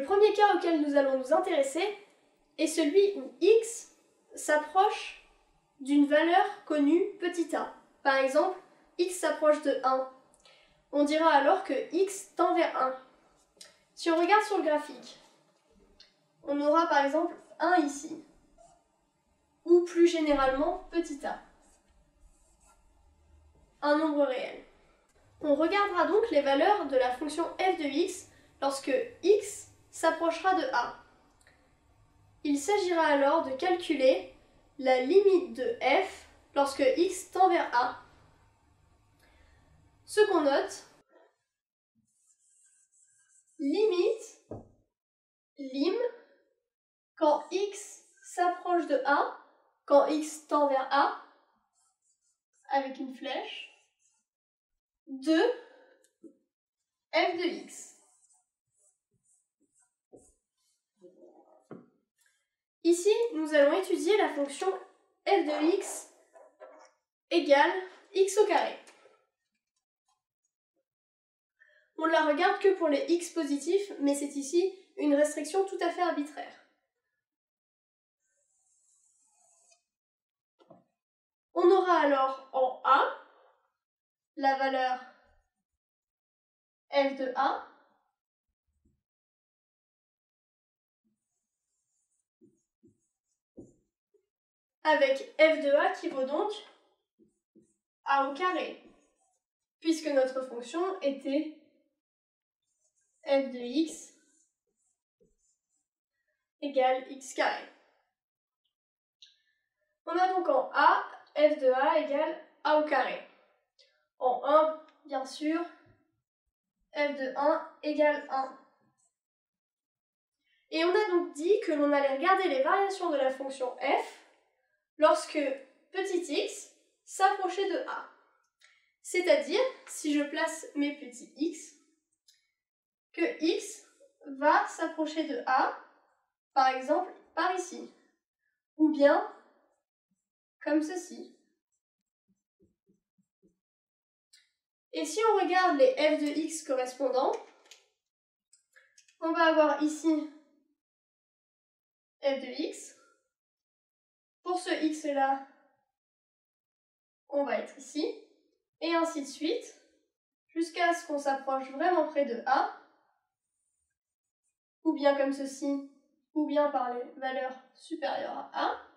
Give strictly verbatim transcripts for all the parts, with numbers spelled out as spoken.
premier cas auquel nous allons nous intéresser est celui où x s'approche d'une valeur connue petit a. Par exemple, x s'approche de un. On dira alors que x tend vers un. Si on regarde sur le graphique, on aura par exemple un ici, ou plus généralement petit a, un nombre réel. On regardera donc les valeurs de la fonction f de x lorsque x s'approchera de a. Il s'agira alors de calculer la limite de f lorsque x tend vers a. Ce qu'on note, limite, lim, quand x s'approche de a, quand x tend vers a, avec une flèche, de f de x. Ici, nous allons étudier la fonction f de x égale x au carré. On ne la regarde que pour les x positifs, mais c'est ici une restriction tout à fait arbitraire. On aura alors en a la valeur f de a avec f de a qui vaut donc a au carré, puisque notre fonction était f de x égale x carré. On a donc en a f de a égale a au carré. En un, bien sûr, f de un égale un. Et on a donc dit que l'on allait regarder les variations de la fonction f lorsque petit x s'approchait de a. C'est-à-dire, si je place mes petits x, que x va s'approcher de a, par exemple par ici, ou bien comme ceci. Et si on regarde les f de x correspondants, on va avoir ici f de x. Pour ce x-là, on va être ici, et ainsi de suite, jusqu'à ce qu'on s'approche vraiment près de a, ou bien comme ceci, ou bien par les valeurs supérieures à a.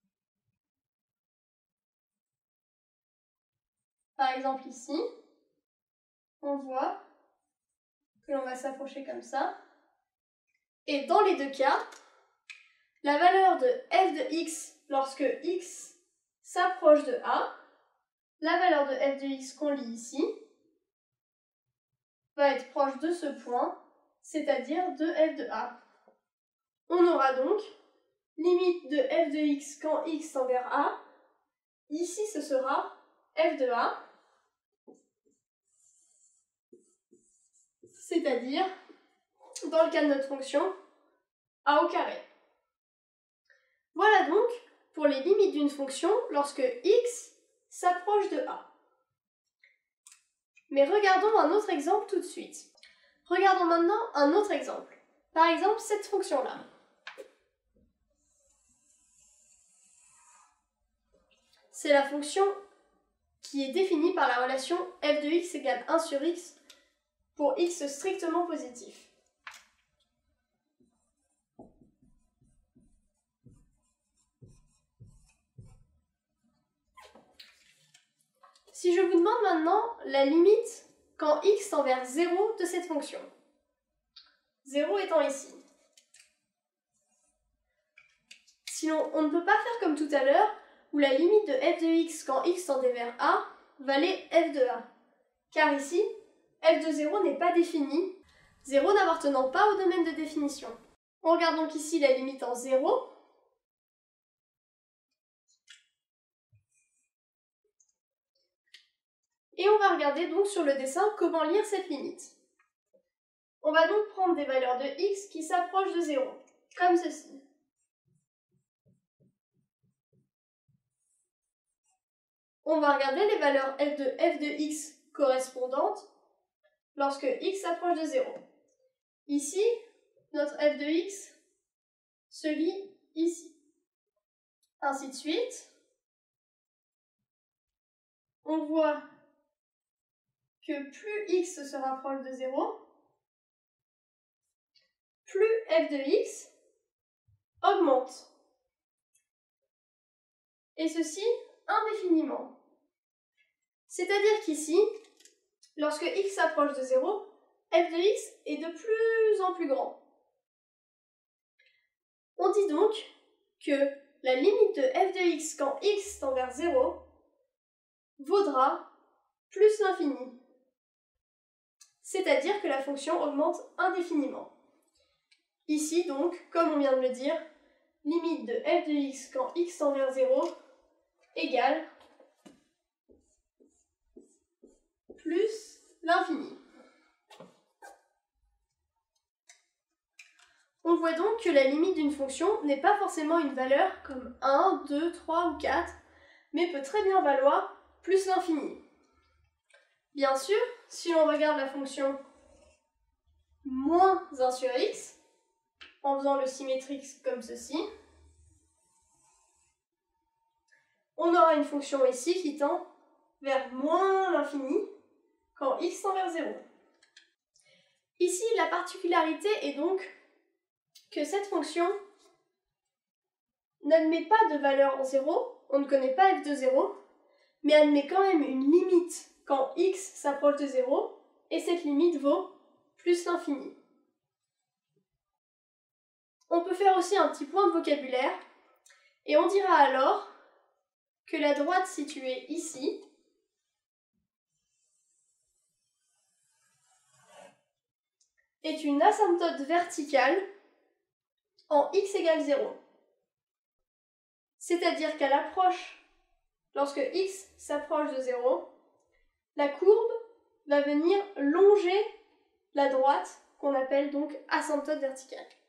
Par exemple ici, on voit que l'on va s'approcher comme ça. Et dans les deux cas, la valeur de f de x lorsque x s'approche de a, la valeur de f de x qu'on lit ici, va être proche de ce point, c'est-à-dire de f de a. On aura donc limite de f de x quand x tend vers a. Ici, ce sera f de a, c'est-à-dire, dans le cas de notre fonction, a au carré. Voilà donc pour les limites d'une fonction lorsque x s'approche de a. Mais regardons un autre exemple tout de suite. Regardons maintenant un autre exemple. Par exemple, cette fonction-là. C'est la fonction qui est définie par la relation f de x égale un sur x pour x strictement positif. Si je vous demande maintenant la limite quand x tend vers zéro de cette fonction, zéro étant ici. Sinon, on ne peut pas faire comme tout à l'heure, où la limite de f de x quand x tendait vers a valait f de a. Car ici, f de zéro n'est pas défini, zéro n'appartenant pas au domaine de définition. On regarde donc ici la limite en zéro. Et on va regarder donc sur le dessin comment lire cette limite. On va donc prendre des valeurs de x qui s'approchent de zéro, comme ceci. On va regarder les valeurs f de f de x correspondantes lorsque x s'approche de zéro. Ici, notre f de x se lit ici. Ainsi de suite. On voit que plus x se rapproche de zéro, plus f de x augmente. Et ceci indéfiniment. C'est-à-dire qu'ici, lorsque x s'approche de zéro, f de x est de plus en plus grand. On dit donc que la limite de f de x quand x tend vers zéro vaudra plus l'infini. C'est-à-dire que la fonction augmente indéfiniment. Ici donc, comme on vient de le dire, limite de f de x quand x tend vers zéro égale plus l'infini. On voit donc que la limite d'une fonction n'est pas forcément une valeur comme un, deux, trois ou quatre, mais peut très bien valoir plus l'infini. Bien sûr, si l'on regarde la fonction moins un sur x, en faisant le symétrique comme ceci, on aura une fonction ici qui tend vers moins l'infini quand x tend vers zéro. Ici, la particularité est donc que cette fonction n'admet pas de valeur en zéro, on ne connaît pas f de zéro, mais admet quand même une limite quand x s'approche de zéro, et cette limite vaut plus l'infini. On peut faire aussi un petit point de vocabulaire, et on dira alors que la droite située ici est une asymptote verticale en x égale zéro. C'est-à-dire qu'à l'approche, lorsque x s'approche de zéro, la courbe va venir longer la droite qu'on appelle donc asymptote verticale.